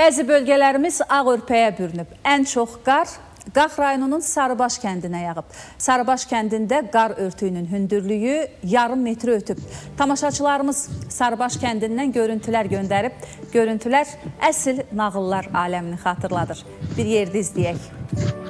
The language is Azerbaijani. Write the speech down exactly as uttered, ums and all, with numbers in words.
Bəzi bölgələrimiz ağ örpəyə bürünüb. Ən çox qar Qax rayonunun Sarıbaş kəndinə yağıb. Sarıbaş kəndində qar örtüyünün hündürlüyü yarım metri ötüb. Tamaşaçılarımız Sarıbaş kəndindən görüntülər göndərib. Görüntülər əsl nağıllar aləmini xatırladır. Bir yerdə izləyək.